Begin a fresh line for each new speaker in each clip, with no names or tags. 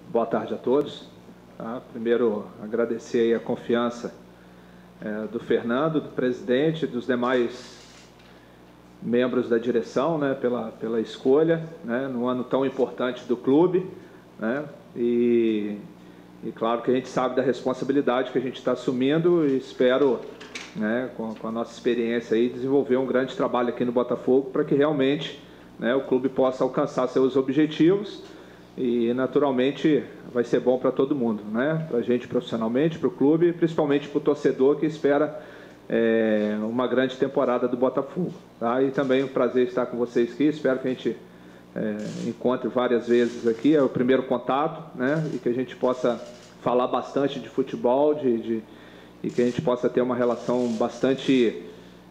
Boa tarde a todos. Primeiro, agradecer aí a confiança do Fernando, do presidente, dos demais membros da direção, né, pela escolha, né, num ano tão importante do clube, né, e claro que a gente sabe da responsabilidade que a gente está assumindo e espero, né, com a nossa experiência aí, desenvolver um grande trabalho aqui no Botafogo para que realmente, né, o clube possa alcançar seus objetivos e naturalmente vai ser bom para todo mundo, né, para a gente profissionalmente, para o clube e principalmente para o torcedor que espera uma grande temporada do Botafogo. Tá? E também um prazer estar com vocês aqui, espero que a gente encontre várias vezes aqui, é o primeiro contato, né? E que a gente possa falar bastante de futebol e que a gente possa ter uma relação bastante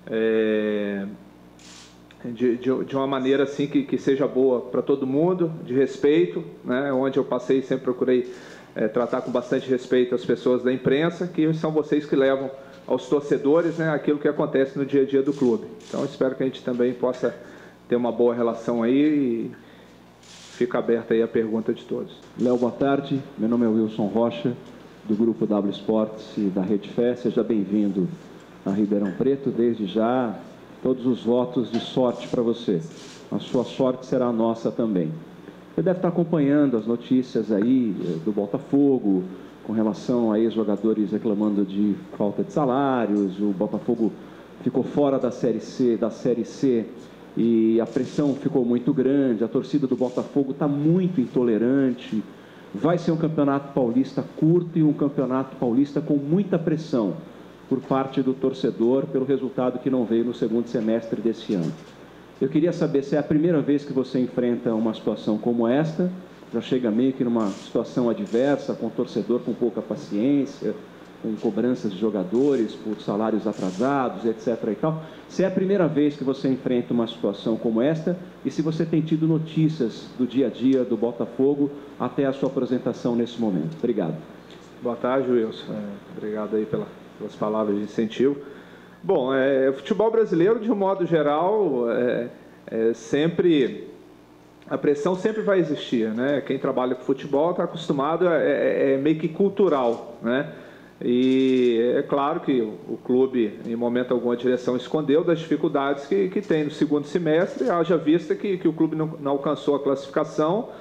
de uma maneira assim que seja boa para todo mundo, de respeito, né? Onde eu passei sempre procurei tratar com bastante respeito as pessoas da imprensa, que são vocês que levam aos torcedores, né, aquilo que acontece no dia a dia do clube. Então, espero que a gente também possa ter uma boa relação aí e fica aberta aí a pergunta de todos.
Léo, boa tarde. Meu nome é Wilson Rocha, do Grupo W Sports e da Rede Fé. Seja bem-vindo a Ribeirão Preto. Desde já, todos os votos de sorte para você. A sua sorte será a nossa também. Você deve estar acompanhando as notícias aí do Botafogo, com relação a ex-jogadores reclamando de falta de salários, o Botafogo ficou fora da Série C e a pressão ficou muito grande, a torcida do Botafogo está muito intolerante, vai ser um campeonato paulista curto e um campeonato paulista com muita pressão por parte do torcedor pelo resultado que não veio no segundo semestre desse ano. Eu queria saber se é a primeira vez que você enfrenta uma situação como esta, já chega meio que numa situação adversa, com o torcedor com pouca paciência, com cobranças de jogadores por salários atrasados, etc. e tal. Se é a primeira vez que você enfrenta uma situação como esta e se você tem tido notícias do dia a dia do Botafogo até a sua apresentação nesse momento. Obrigado.
Boa tarde, Wilson. Obrigado aí pelas palavras de incentivo. Bom, o futebol brasileiro, de um modo geral, sempre... A pressão sempre vai existir, né? Quem trabalha com futebol está acostumado, meio que cultural, né? E é claro que o clube, em momento algum, a direção escondeu das dificuldades que tem no segundo semestre, haja vista que o clube não alcançou a classificação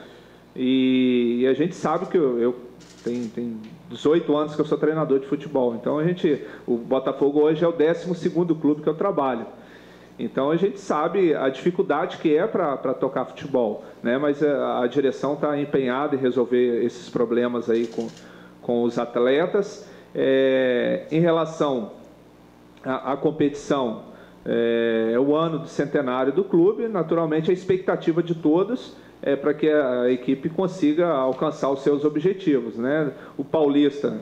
e a gente sabe que tem 18 anos que eu sou treinador de futebol, então o Botafogo hoje é o 12º clube que eu trabalho. Então a gente sabe a dificuldade que é para tocar futebol, né? Mas a direção está empenhada em resolver esses problemas aí com os atletas. Em relação à competição, é o ano do centenário do clube, naturalmente a expectativa de todos é para que a equipe consiga alcançar os seus objetivos, né? O Paulista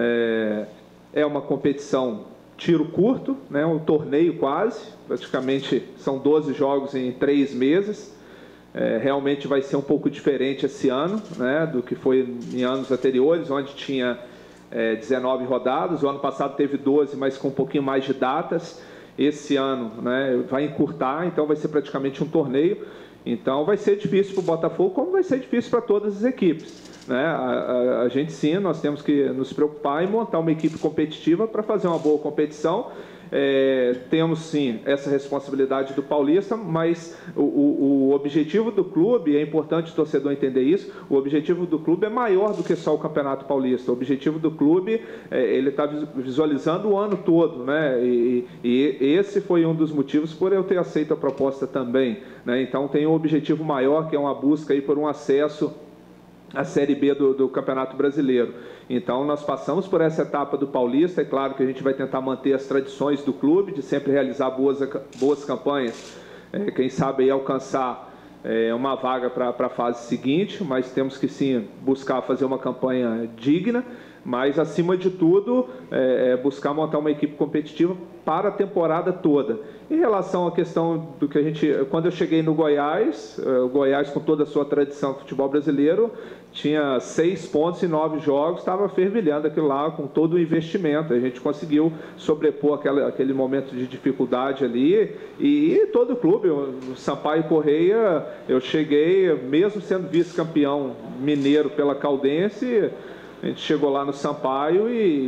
é uma competição tiro curto, né, um torneio quase, praticamente são 12 jogos em 3 meses, realmente vai ser um pouco diferente esse ano, né, do que foi em anos anteriores, onde tinha 19 rodadas, o ano passado teve 12, mas com um pouquinho mais de datas, esse ano, né, vai encurtar, então vai ser praticamente um torneio, então vai ser difícil para o Botafogo, como vai ser difícil para todas as equipes. Né? A gente sim, nós temos que nos preocupar em montar uma equipe competitiva para fazer uma boa competição. Temos sim essa responsabilidade do Paulista, mas o objetivo do clube, é importante o torcedor entender isso, o objetivo do clube é maior do que só o Campeonato Paulista. O objetivo do clube, ele está visualizando o ano todo, né? E esse foi um dos motivos por eu ter aceito a proposta também, né? Então tem um objetivo maior, que é uma busca aí por um acesso a Série B do Campeonato Brasileiro. Então, nós passamos por essa etapa do Paulista. É claro que a gente vai tentar manter as tradições do clube, de sempre realizar boas campanhas, quem sabe aí alcançar uma vaga para a fase seguinte, mas temos que sim buscar fazer uma campanha digna, Mas, acima de tudo, buscar montar uma equipe competitiva para a temporada toda. Em relação à questão do que a gente... Quando eu cheguei no Goiás, o Goiás, com toda a sua tradição do futebol brasileiro, tinha 6 pontos em 9 jogos, estava fervilhando aquilo lá com todo o investimento. A gente conseguiu sobrepor aquele momento de dificuldade ali, e todo o clube, o Sampaio Corrêa, eu cheguei, mesmo sendo vice-campeão mineiro pela Caldense, a gente chegou lá no Sampaio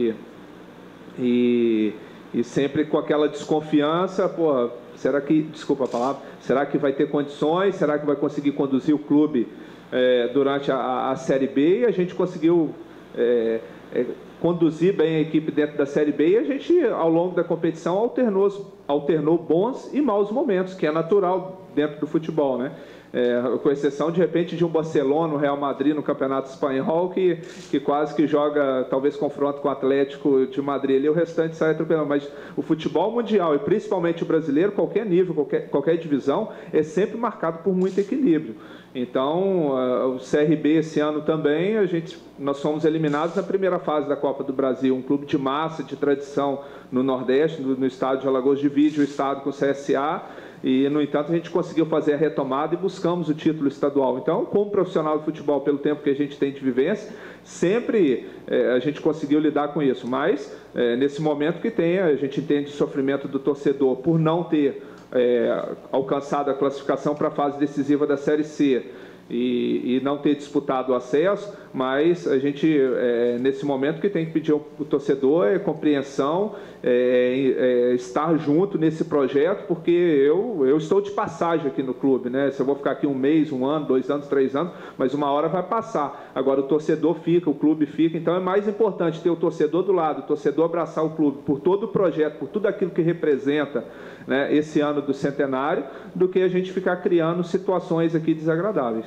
e sempre com aquela desconfiança, pô, será que, desculpa a palavra, será que vai ter condições, será que vai conseguir conduzir o clube durante a Série B? E a gente conseguiu conduzir bem a equipe dentro da Série B, e a gente, ao longo da competição, alternou bons e maus momentos, que é natural dentro do futebol, né? Com exceção, de repente, de um Barcelona, um Real Madrid no Campeonato Espanhol, que quase que joga, talvez, confronto com o Atlético de Madrid ali, o restante sai atropelando. Mas o futebol mundial, e principalmente o brasileiro, qualquer nível, qualquer divisão, é sempre marcado por muito equilíbrio. Então, o CRB esse ano também, nós fomos eliminados na primeira fase da Copa do Brasil, um clube de massa, de tradição no Nordeste, no estádio de Alagoas, divide o estado com o CSA, e, no entanto, a gente conseguiu fazer a retomada e buscamos o título estadual. Então, como profissional de futebol, pelo tempo que a gente tem de vivência, sempre a gente conseguiu lidar com isso. Mas, nesse momento que a gente entende o sofrimento do torcedor por não ter alcançado a classificação para a fase decisiva da Série C e não ter disputado o acesso, mas a gente, nesse momento, que tem que pedir ao torcedor compreensão, estar junto nesse projeto, porque eu estou de passagem aqui no clube, né? Se eu vou ficar aqui 1 mês, 1 ano, 2 anos, 3 anos, mas uma hora vai passar. Agora o torcedor fica, o clube fica, então é mais importante ter o torcedor do lado, o torcedor abraçar o clube por todo o projeto, por tudo aquilo que representa, né, esse ano do centenário, do que a gente ficar criando situações aqui desagradáveis.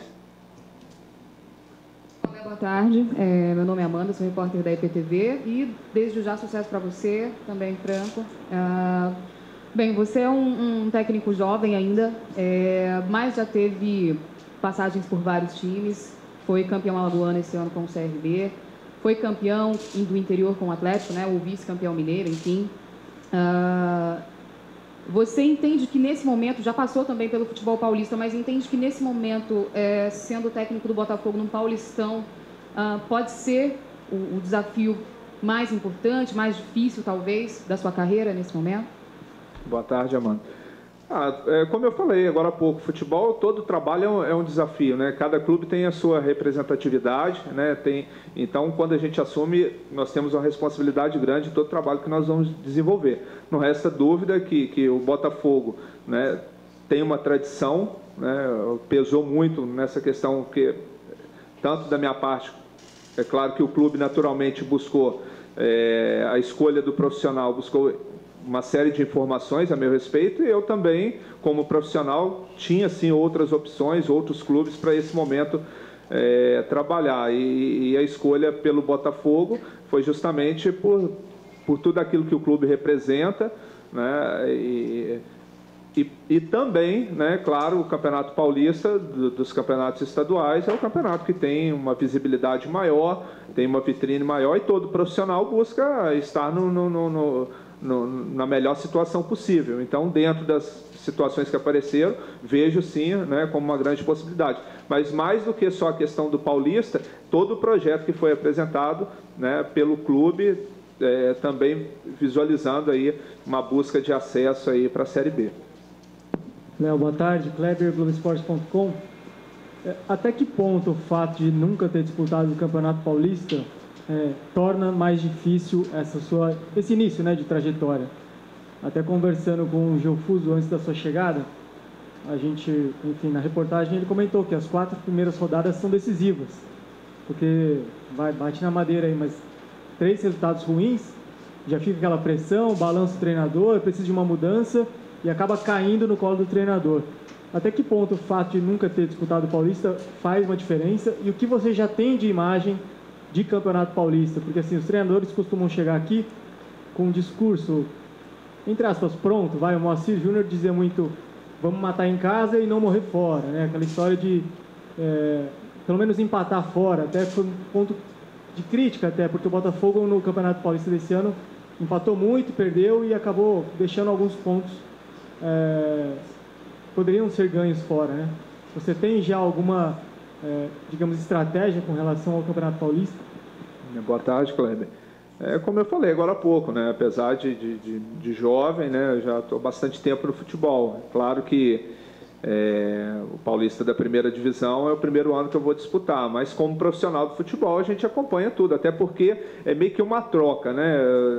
Boa tarde, meu nome é Amanda, sou repórter da IPTV e desde já sucesso para você, também Franco. Bem, você é um técnico jovem ainda, mas já teve passagens por vários times, foi campeão alagoano esse ano com o CRB, foi campeão do interior com o Atlético, né, o vice-campeão mineiro, enfim. Você entende que nesse momento, já passou também pelo futebol paulista, mas entende que nesse momento, sendo técnico do Botafogo no Paulistão, pode ser o desafio mais importante, mais difícil, talvez, da sua carreira nesse momento? Boa tarde, Amanda. Como eu falei agora há pouco, futebol, todo trabalho é um desafio, né? Cada clube tem a sua representatividade, né? Então, quando a gente assume, nós temos uma responsabilidade grande em todo o trabalho que nós vamos desenvolver. Não resta dúvida que o Botafogo, né, tem uma tradição, né, pesou muito nessa questão, que tanto da minha parte, é claro que o clube naturalmente buscou a escolha do profissional, buscou uma série de informações a meu respeito, e eu também, como profissional, tinha sim outras opções, outros clubes para esse momento trabalhar, e a escolha pelo Botafogo foi justamente por tudo aquilo que o clube representa, né, e também, né, claro, o Campeonato Paulista, dos campeonatos estaduais, é o campeonato que tem uma visibilidade maior, tem uma vitrine maior, e todo profissional busca estar na melhor situação possível. Então, dentro das situações que apareceram, vejo sim, né, como uma grande possibilidade. Mas mais do que só a questão do Paulista, todo o projeto que foi apresentado, né, pelo clube, também visualizando aí uma busca de acesso aí para a Série B.
Léo, boa tarde. Kleber, Globoesporte.com. Até que ponto o fato de nunca ter disputado o Campeonato Paulista torna mais difícil esse início, né, de trajetória? Até conversando com o Geofuso antes da sua chegada, a gente, enfim, na reportagem ele comentou que as 4 primeiras rodadas são decisivas, porque bate na madeira aí, mas 3 resultados ruins, já fica aquela pressão, balança o treinador, precisa de uma mudança e acaba caindo no colo do treinador. Até que ponto o fato de nunca ter disputado o Paulista faz uma diferença, e o que você já tem de imagem de Campeonato Paulista? Porque assim, os treinadores costumam chegar aqui com um discurso, entre aspas, pronto, o Moacir Júnior dizia muito, vamos matar em casa e não morrer fora, né? Aquela história de pelo menos empatar fora, até foi um ponto de crítica até, porque o Botafogo no Campeonato Paulista desse ano empatou muito, perdeu e acabou deixando alguns pontos poderiam ser ganhos fora, né? Você tem já alguma, digamos, estratégia com relação ao Campeonato Paulista?
Boa tarde, Kleber. Como eu falei agora há pouco, né? Apesar de jovem, né? Eu já estou há bastante tempo no futebol. É claro que o Paulista da primeira divisão é o primeiro ano que eu vou disputar, mas como profissional do futebol a gente acompanha tudo, até porque é meio que uma troca, né?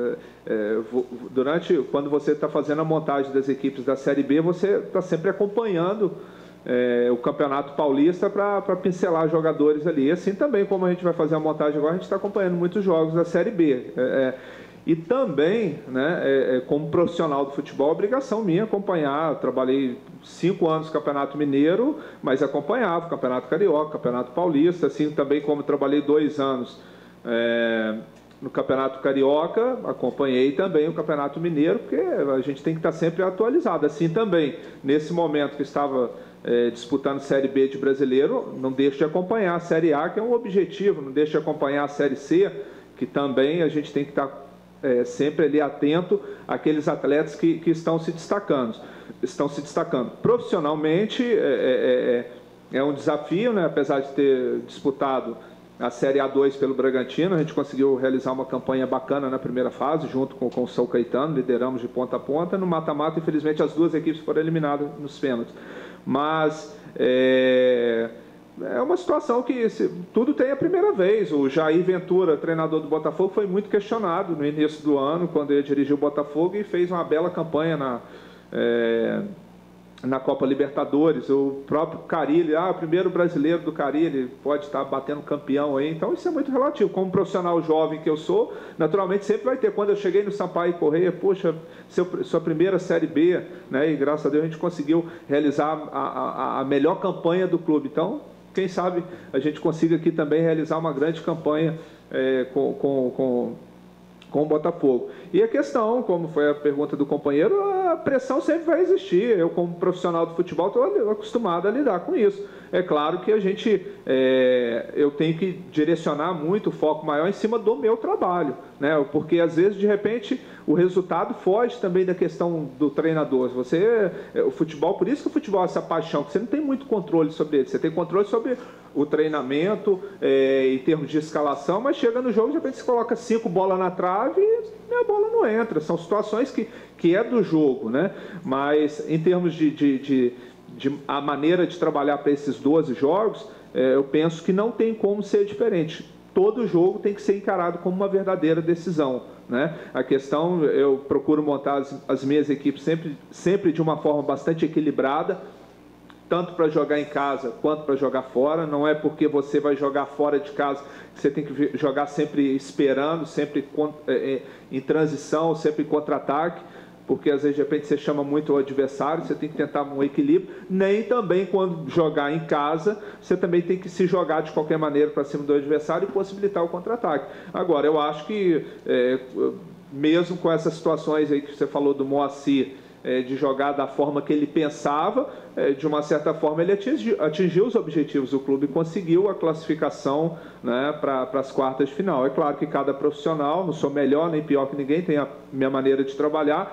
Quando você está fazendo a montagem das equipes da Série B, você está sempre acompanhando o Campeonato Paulista para pincelar jogadores ali. Assim também, como a gente vai fazer a montagem agora, a gente está acompanhando muitos jogos da Série B. E também, né, como profissional do futebol, é obrigação minha acompanhar. Eu trabalhei 5 anos no Campeonato Mineiro, mas acompanhava o Campeonato Carioca, o Campeonato Paulista, assim também como trabalhei 2 anos no Campeonato Carioca, acompanhei também o Campeonato Mineiro, porque a gente tem que estar sempre atualizado. Assim também, nesse momento que estava disputando Série B de Brasileiro, não deixe de acompanhar a Série A, que é um objetivo, não deixe de acompanhar a Série C, que também a gente tem que estar sempre ali atento àqueles atletas que estão se destacando. Profissionalmente é um desafio, né? Apesar de ter disputado a Série A2 pelo Bragantino, a gente conseguiu realizar uma campanha bacana na primeira fase, junto com o São Caetano, lideramos de ponta a ponta. No mata-mata, infelizmente, as 2 equipes foram eliminadas nos pênaltis. Mas é uma situação que tudo tem a primeira vez. O Jair Ventura, treinador do Botafogo, foi muito questionado no início do ano, quando ele dirigiu o Botafogo, e fez uma bela campanha na Copa Libertadores. O próprio Carille, o primeiro brasileiro do Carille, pode estar batendo campeão aí. Então isso é muito relativo. Como profissional jovem que eu sou, naturalmente sempre vai ter. Quando eu cheguei no Sampaio Corrêa, poxa, sua primeira Série B, né? E graças a Deus a gente conseguiu realizar a melhor campanha do clube. Então, quem sabe a gente consiga aqui também realizar uma grande campanha com o Botafogo. E a questão, como foi a pergunta do companheiro, a pressão sempre vai existir. Eu, como profissional do futebol, estou acostumado a lidar com isso. É claro que eu tenho que direcionar muito o foco maior em cima do meu trabalho, né? Porque às vezes, de repente, o resultado foge também da questão do treinador. O futebol, por isso que o futebol é essa paixão, que você não tem muito controle sobre ele. Você tem controle sobre o treinamento, em termos de escalação, mas chega no jogo, de repente você coloca 5 bolas na trave e a bola não entra. São situações que é do jogo, né? Mas em termos de a maneira de trabalhar para esses 12 jogos, eu penso que não tem como ser diferente. Todo jogo tem que ser encarado como uma verdadeira decisão, né? A questão, eu procuro montar as minhas equipes sempre de uma forma bastante equilibrada, tanto para jogar em casa quanto para jogar fora. Não é porque você vai jogar fora de casa que você tem que jogar sempre esperando, sempre em transição, sempre em contra-ataque, porque às vezes de repente você chama muito o adversário, você tem que tentar um equilíbrio. Nem também quando jogar em casa, você também tem que se jogar de qualquer maneira para cima do adversário e possibilitar o contra-ataque. Agora, eu acho que mesmo com essas situações aí que você falou do Moacir, de jogar da forma que ele pensava, de uma certa forma ele atingiu os objetivos do clube e conseguiu a classificação, né, para as quartas de final. É claro que cada profissional, não sou melhor nem pior que ninguém, tem a minha maneira de trabalhar.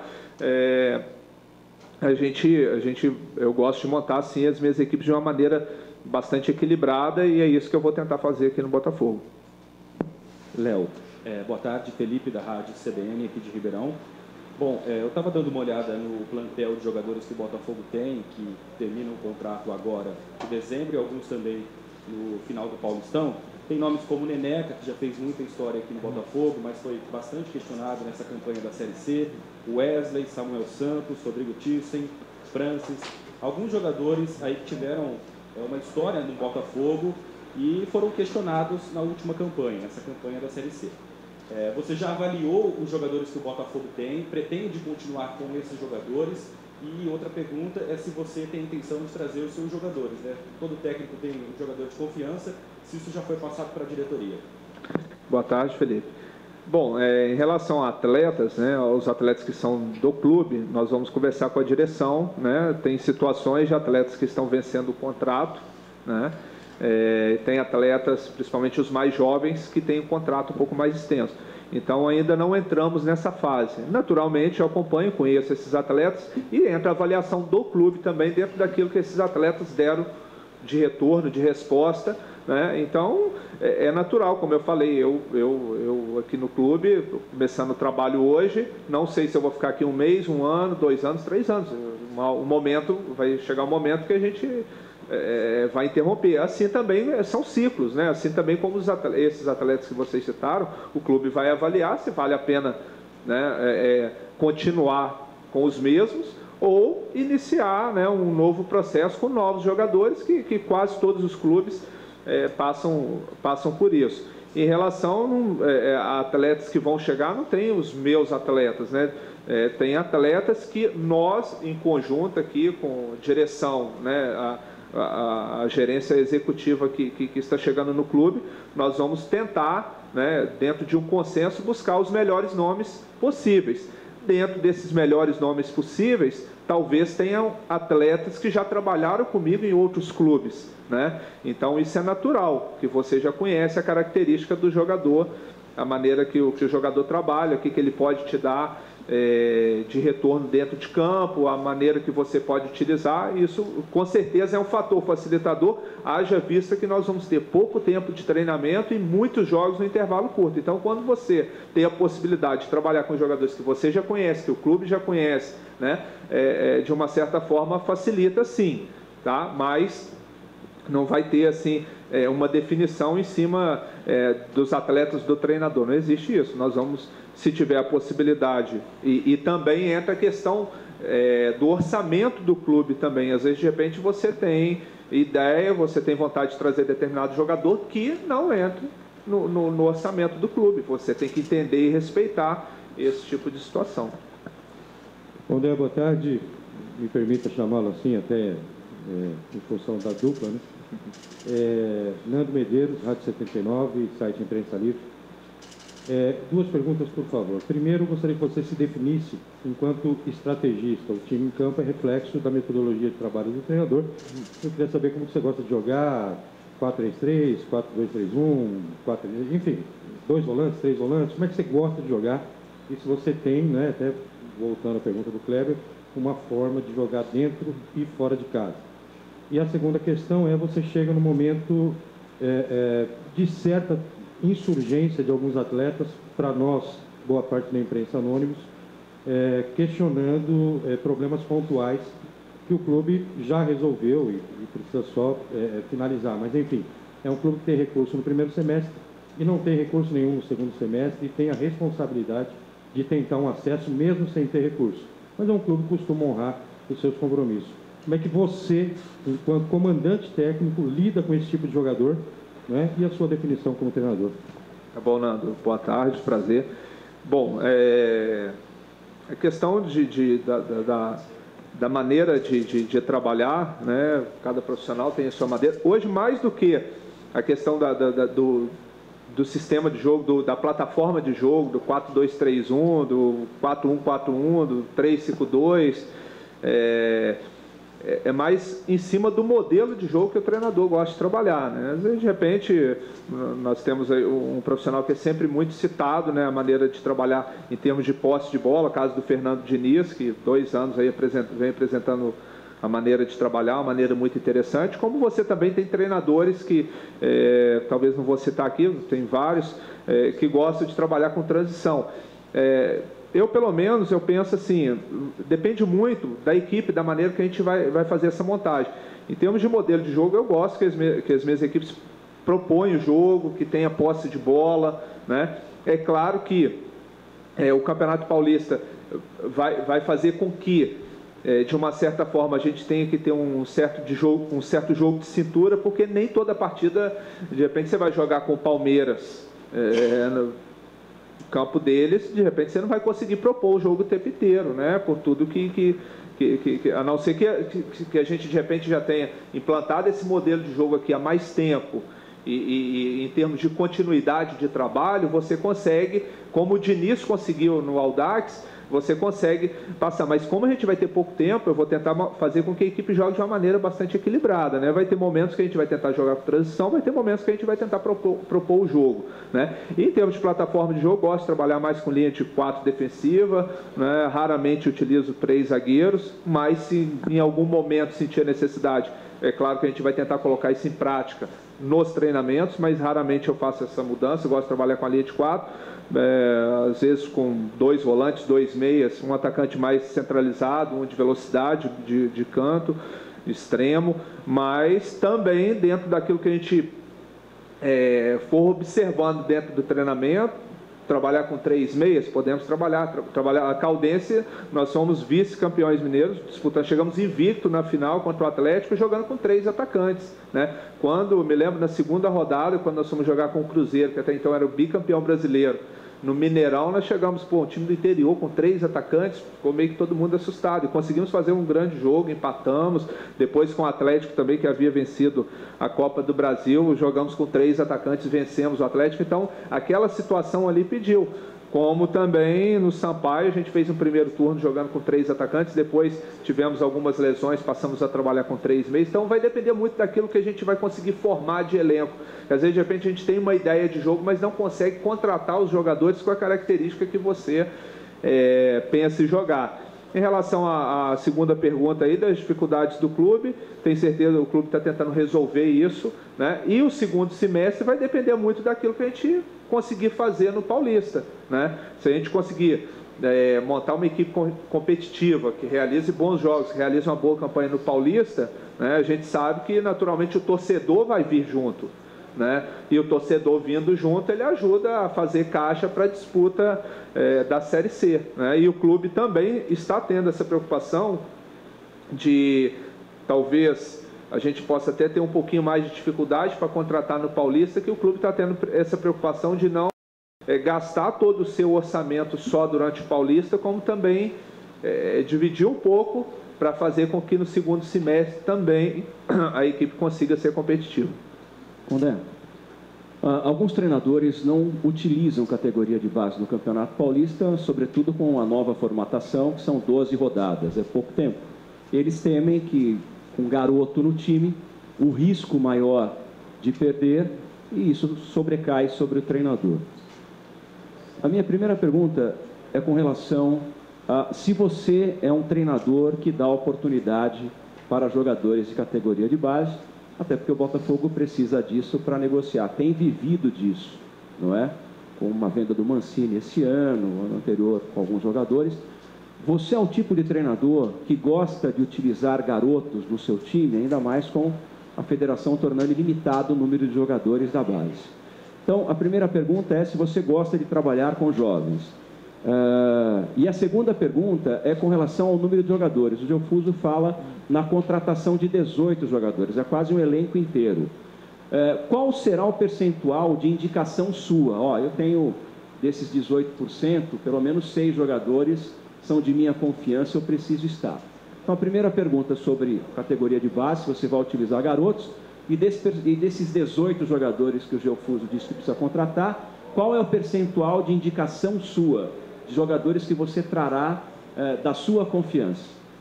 Eu gosto de montar assim as minhas equipes de uma maneira bastante equilibrada, e é isso que eu vou tentar fazer aqui no Botafogo.
Léo, boa tarde, Felipe da Rádio CBN aqui de Ribeirão. Bom, eu estava dando uma olhada no plantel de jogadores que o Botafogo tem, que terminam o contrato agora em dezembro, e alguns também no final do Paulistão. Tem nomes como Neneca, que já fez muita história aqui no Botafogo, mas foi bastante questionado nessa campanha da Série C. Wesley, Samuel Santos, Rodrigo Thyssen, Francis. Alguns jogadores aí que tiveram uma história no Botafogo e foram questionados na última campanha, nessa campanha da Série C. Você já avaliou os jogadores que o Botafogo tem? Pretende continuar com esses jogadores? E outra pergunta é se você tem intenção de trazer os seus jogadores, né? Todo técnico tem um jogador de confiança, se isso já foi passado para a diretoria.
Boa tarde, Felipe. Bom, em relação a atletas, né, aos atletas que são do clube, nós vamos conversar com a direção, né? Tem situações de atletas que estão vencendo o contrato, né? Tem atletas, principalmente os mais jovens, que têm um contrato um pouco mais extenso. Então ainda não entramos nessa fase. Naturalmente eu acompanho, conheço esses atletas e entra a avaliação do clube também dentro daquilo que esses atletas deram de retorno, de resposta, né? Então é natural, como eu falei, eu aqui no clube, começando o trabalho hoje, não sei se eu vou ficar aqui 1 mês, 1 ano, 2 anos, 3 anos. Vai chegar um momento que a gente vai interromper. Assim também são ciclos, né? Assim também como esses atletas que vocês citaram, o clube vai avaliar se vale a pena, né, continuar com os mesmos ou iniciar, né, um novo processo com novos jogadores que quase todos os clubes passam por isso. Em relação a atletas que vão chegar, não tem os meus atletas, né? Tem atletas que nós, em conjunto aqui com direção, né, a gerência executiva que está chegando no clube, nós vamos tentar, né, dentro de um consenso, buscar os melhores nomes possíveis. Dentro desses melhores nomes possíveis, talvez tenham atletas que já trabalharam comigo em outros clubes, né? Então isso é natural, que você já conhece a característica do jogador, a maneira que o jogador trabalha, o que ele pode te dar de retorno dentro de campo, a maneira que você pode utilizar. Isso com certeza é um fator facilitador, haja vista que nós vamos ter pouco tempo de treinamento e muitos jogos no intervalo curto. Então quando você tem a possibilidade de trabalhar com jogadores que você já conhece, que o clube já conhece, né, de uma certa forma facilita sim, tá? Mas não vai ter assim uma definição em cima dos atletas do treinador, não existe isso. Nós vamos, se tiver a possibilidade, e também entra a questão do orçamento do clube também. Às vezes, de repente, você tem ideia, você tem vontade de trazer determinado jogador que não entra no orçamento do clube. Você tem que entender e respeitar esse tipo de situação.
Bom dia, boa tarde. Me permita chamá-lo assim, até em função da dupla, né? Nando Medeiros, Rádio 79, site Imprensa Livre. 2 perguntas, por favor. Primeiro, gostaria que você se definisse enquanto estrategista. O time em campo é reflexo da metodologia de trabalho do treinador. Eu queria saber como você gosta de jogar, 4-3-3, 4-2-3-1, enfim, 2 volantes, 3 volantes. Como é que você gosta de jogar? E se você tem, né, até voltando à pergunta do Kleber, uma forma de jogar dentro e fora de casa. E a segunda questão você chega no momento de certa insurgência de alguns atletas, para nós, boa parte da imprensa anônimos, questionando problemas pontuais que o clube já resolveu e precisa só finalizar. Mas, enfim, é um clube que tem recurso no primeiro semestre e não tem recurso nenhum no segundo semestre e tem a responsabilidade de tentar um acesso mesmo sem ter recurso. Mas é um clube que costuma honrar os seus compromissos. Como é que você, enquanto comandante técnico, lida com esse tipo de jogador, né? E a sua definição como treinador?
Tá bom, Nando. Boa tarde, prazer. Bom, a questão da maneira de trabalhar, né? Cada profissional tem a sua maneira. Hoje, mais do que a questão do sistema de jogo, da plataforma de jogo, do 4-2-3-1, do 4-1-4-1, do 3-5-2, é mais em cima do modelo de jogo que o treinador gosta de trabalhar, né? Às vezes, de repente, nós temos aí um profissional que é sempre muito citado, né? A maneira de trabalhar em termos de posse de bola, o caso do Fernando Diniz, que 2 anos aí vem apresentando a maneira de trabalhar, uma maneira muito interessante. Como você também tem treinadores que, talvez não vou citar aqui, tem vários, que gostam de trabalhar com transição. Eu, pelo menos, eu penso assim, depende muito da equipe, da maneira que a gente vai fazer essa montagem. Em termos de modelo de jogo, eu gosto que as minhas equipes propõem o jogo, que tenha posse de bola, né? É claro que o Campeonato Paulista vai fazer com que, de uma certa forma, a gente tenha que ter um certo jogo de cintura, porque nem toda partida, de repente, você vai jogar com o Palmeiras no campo deles, de repente você não vai conseguir propor o jogo o tempo inteiro, né? Por tudo que a não ser que a gente de repente já tenha implantado esse modelo de jogo aqui há mais tempo e em termos de continuidade de trabalho, você consegue, como o Diniz conseguiu no Audax, você consegue passar. Mas como a gente vai ter pouco tempo, eu vou tentar fazer com que a equipe jogue de uma maneira bastante equilibrada, né? Vai ter momentos que a gente vai tentar jogar com transição, vai ter momentos que a gente vai tentar propor o jogo, né? E em termos de plataforma de jogo, gosto de trabalhar mais com linha de 4 defensiva, né? Raramente utilizo 3 zagueiros, mas se em algum momento sentir a necessidade, é claro que a gente vai tentar colocar isso em prática nos treinamentos, mas raramente eu faço essa mudança. Eu gosto de trabalhar com a linha de 4, às vezes com 2 volantes, 2 meias, um atacante mais centralizado, um de velocidade, de canto, extremo, mas também dentro daquilo que a gente for observando dentro do treinamento. Trabalhar com 3 meias, podemos trabalhar a Caldense, nós somos vice-campeões mineiros, chegamos invicto na final contra o Atlético, jogando com 3 atacantes, né? Quando, me lembro, na segunda rodada, quando nós fomos jogar com o Cruzeiro, que até então era o bicampeão brasileiro, no Mineirão, nós chegamos, um time do interior com 3 atacantes, ficou meio que todo mundo assustado, e conseguimos fazer um grande jogo, empatamos, depois com o Atlético também, que havia vencido a Copa do Brasil, jogamos com 3 atacantes, vencemos o Atlético. Então, aquela situação ali pediu. Como também no Sampaio, a gente fez um primeiro turno jogando com 3 atacantes, depois tivemos algumas lesões, passamos a trabalhar com 3 meias. Então vai depender muito daquilo que a gente vai conseguir formar de elenco. Às vezes, de repente, a gente tem uma ideia de jogo, mas não consegue contratar os jogadores com a característica que você pensa em jogar. Em relação à segunda pergunta aí, das dificuldades do clube, tenho certeza que o clube está tentando resolver isso, né? E o segundo semestre vai depender muito daquilo que a gente conseguir fazer no Paulista, né? Se a gente conseguir montar uma equipe competitiva, que realize bons jogos, que realize uma boa campanha no Paulista, né? A gente sabe que naturalmente o torcedor vai vir junto, né? E o torcedor vindo junto, ele ajuda a fazer caixa para a disputa da Série C, né? E o clube também está tendo essa preocupação de, talvez, a gente possa até ter um pouquinho mais de dificuldade para contratar no Paulista, que o clube está tendo essa preocupação de não gastar todo o seu orçamento só durante o Paulista, como também dividir um pouco para fazer com que no segundo semestre também a equipe consiga ser competitiva.
Condé, alguns treinadores não utilizam categoria de base no Campeonato Paulista, sobretudo com a nova formatação, que são 12 rodadas, é pouco tempo. Eles temem que, com garoto no time, o risco maior de perder, e isso sobrecai sobre o treinador. A minha primeira pergunta é com relação a se você é um treinador que dá oportunidade para jogadores de categoria de base, até porque o Botafogo precisa disso para negociar. Tem vivido disso, não é? Com uma venda do Mancini esse ano anterior com alguns jogadores. Você é um tipo de treinador que gosta de utilizar garotos no seu time, ainda mais com a federação tornando limitado o número de jogadores da base. Então, a primeira pergunta é se você gosta de trabalhar com jovens. E a segunda pergunta é com relação ao número de jogadores. O Gelfuso fala na contratação de 18 jogadores, é quase um elenco inteiro. Qual será o percentual de indicação sua? Eu tenho desses 18%, pelo menos 6 jogadores são de minha confiança, eu preciso estar. Então, a primeira pergunta sobre categoria de base, se você vai utilizar garotos, e desses 18 jogadores que o Gelfuso disse que precisa contratar, qual é o percentual de indicação sua, de jogadores que você trará da sua confiança?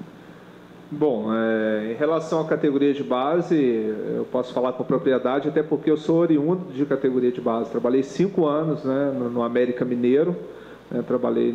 Bom, em relação à categoria de base, eu posso falar com propriedade, até porque eu sou oriundo de categoria de base. Trabalhei 5 anos, né, no América Mineiro, né, trabalhei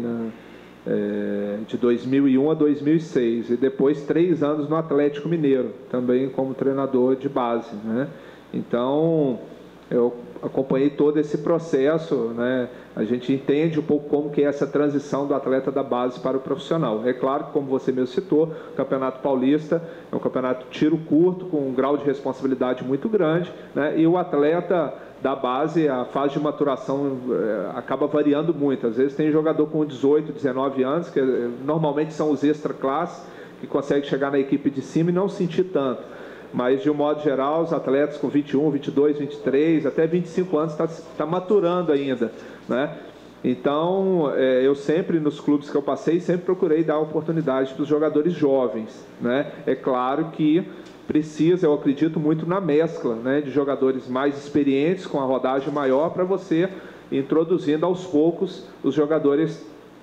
de 2001 a 2006 e depois 3 anos no Atlético Mineiro, também como treinador de base, né? Então, eu acompanhei todo esse processo, né? A gente entende um pouco como que é essa transição do atleta da base para o profissional. É claro que, como você mesmo citou, o Campeonato Paulista é um campeonato tiro curto, com um grau de responsabilidade muito grande, né? E o atleta da base, a fase de maturação acaba variando muito. Às vezes tem jogador com 18, 19 anos, que normalmente são os extra-classe, que consegue chegar na equipe de cima e não sentir tanto. Mas, de um modo geral, os atletas com 21, 22, 23, até 25 anos está maturando ainda, né? Então, eu sempre, nos clubes que eu passei, sempre procurei dar oportunidade para os jogadores jovens, né? É claro que precisa, eu acredito muito na mescla, né, de jogadores mais experientes, com a rodagem maior, para você introduzindo aos poucos os jogadores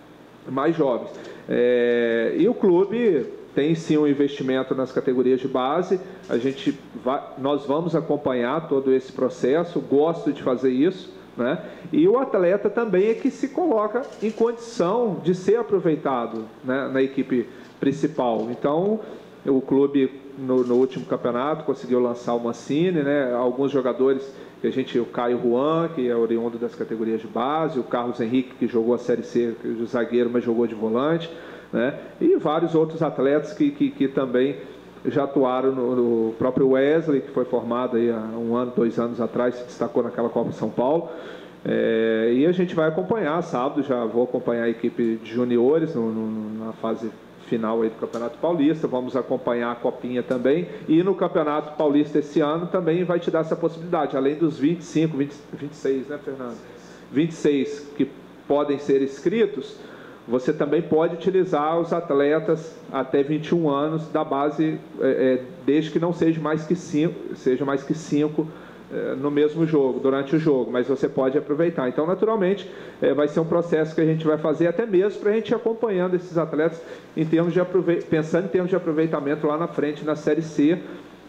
mais jovens. E o clube tem sim um investimento nas categorias de base, nós vamos acompanhar todo esse processo, gosto de fazer isso, né? E o atleta também é que se coloca em condição de ser aproveitado, né, na equipe principal. Então, o clube no último campeonato conseguiu lançar o Mancini, né? Alguns jogadores o Caio Juan, que é oriundo das categorias de base, o Carlos Henrique, que jogou a Série C de zagueiro, mas jogou de volante, né? E vários outros atletas que também já atuaram no próprio Wesley, que foi formado aí há 1 ano, 2 anos atrás, se destacou naquela Copa São Paulo. E a gente vai acompanhar, sábado já vou acompanhar a equipe de juniores na fase final aí do Campeonato Paulista, vamos acompanhar a Copinha também, e no Campeonato Paulista esse ano também vai te dar essa possibilidade, além dos 26, né, Fernando? 26 que podem ser inscritos, você também pode utilizar os atletas até 21 anos da base, desde que não seja mais que 5 no mesmo jogo, durante o jogo, mas você pode aproveitar. Então, naturalmente, vai ser um processo que a gente vai fazer até mesmo para a gente ir acompanhando esses atletas pensando em termos de aproveitamento lá na frente, na Série C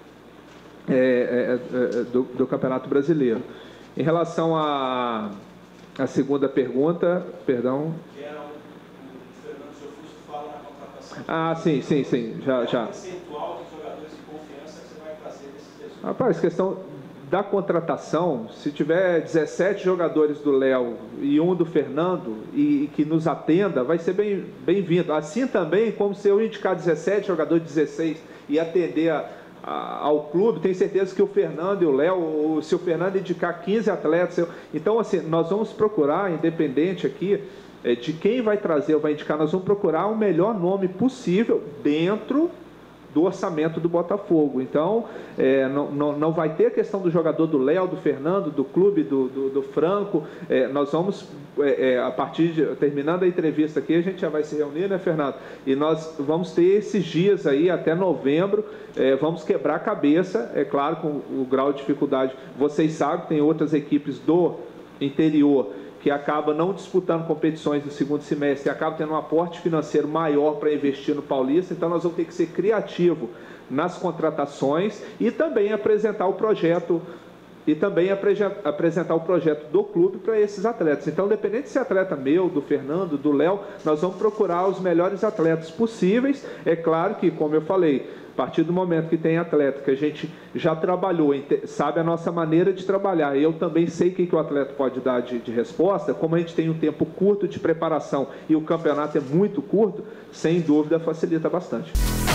do Campeonato Brasileiro. Em relação à segunda pergunta, perdão.
Que era o Fernando Giofusco fala na contratação.
Ah, sim, já.
Qual é o percentual de jogadores de confiança que você vai trazer desses resultados?
Rapaz, questão da contratação, se tiver 17 jogadores do Léo e um do Fernando e que nos atenda, vai ser bem-vindo. Assim também, como se eu indicar 17 jogadores, 16 e atender ao clube, tenho certeza que o Fernando e o Léo, se o Fernando indicar 15 atletas, então assim, nós vamos procurar, independente aqui de quem vai trazer ou vai indicar, nós vamos procurar o melhor nome possível dentro do orçamento do Botafogo. Então, não vai ter a questão do jogador do Léo, do Fernando, do clube, do Franco. Nós vamos, a partir de, terminando a entrevista aqui, a gente já vai se reunir, né, Fernando? E nós vamos ter esses dias aí, até novembro, vamos quebrar a cabeça, é claro, com o grau de dificuldade. Vocês sabem, tem outras equipes do interior que acaba não disputando competições no segundo semestre, acaba tendo um aporte financeiro maior para investir no Paulista, então nós vamos ter que ser criativos nas contratações e também apresentar o projeto do clube para esses atletas. Então, independente se é atleta meu, do Fernando, do Léo, nós vamos procurar os melhores atletas possíveis. É claro que, como eu falei, a partir do momento que tem atleta que a gente já trabalhou, sabe a nossa maneira de trabalhar, eu também sei o que o atleta pode dar de resposta, como a gente tem um tempo curto de preparação e o campeonato é muito curto, sem dúvida facilita bastante.